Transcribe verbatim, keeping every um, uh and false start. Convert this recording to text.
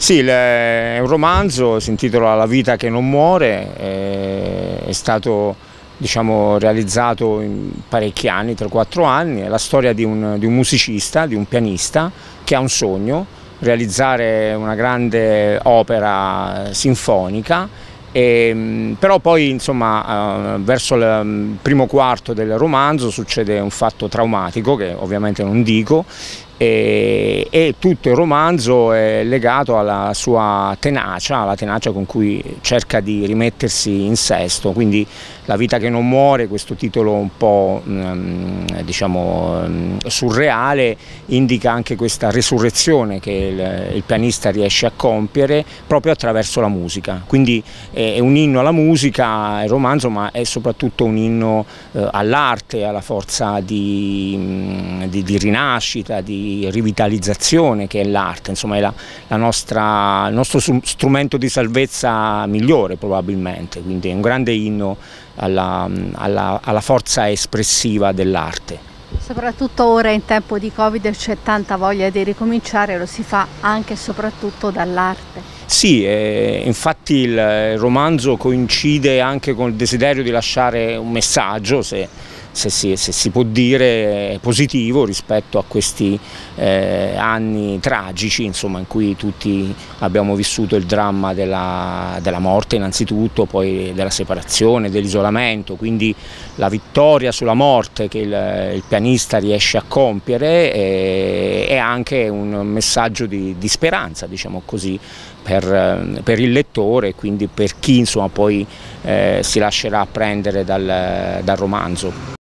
Sì, il, è un romanzo, si intitola La vita che non muore, è, è stato diciamo, realizzato in parecchi anni, tre quattro anni, è la storia di un, di un musicista, di un pianista che ha un sogno, realizzare una grande opera sinfonica. E, però poi insomma eh, verso il primo quarto del romanzo succede un fatto traumatico che ovviamente non dico e, e tutto il romanzo è legato alla sua tenacia, alla tenacia con cui cerca di rimettersi in sesto, quindi La vita che non muore, questo titolo un po' mh, diciamo mh, surreale, indica anche questa resurrezione che il, il pianista riesce a compiere proprio attraverso la musica, quindi è un inno alla musica il romanzo, ma è soprattutto un inno eh, all'arte, alla forza di, di, di rinascita, di rivitalizzazione che è l'arte, insomma è la, la nostra, il nostro strumento di salvezza migliore probabilmente, quindi è un grande inno alla, alla, alla forza espressiva dell'arte. Soprattutto ora in tempo di Covid c'è tanta voglia di ricominciare, lo si fa anche e soprattutto dall'arte. Sì, eh, infatti il romanzo coincide anche con il desiderio di lasciare un messaggio, se, se, si, se si può dire, positivo rispetto a questi eh, anni tragici, insomma, in cui tutti abbiamo vissuto il dramma della, della morte innanzitutto, poi della separazione, dell'isolamento, quindi la vittoria sulla morte che il, il pianista riesce a compiere è, è anche un messaggio di, di speranza, diciamo così, Per, per il lettore e quindi per chi insomma, poi eh, si lascerà prendere dal, dal romanzo.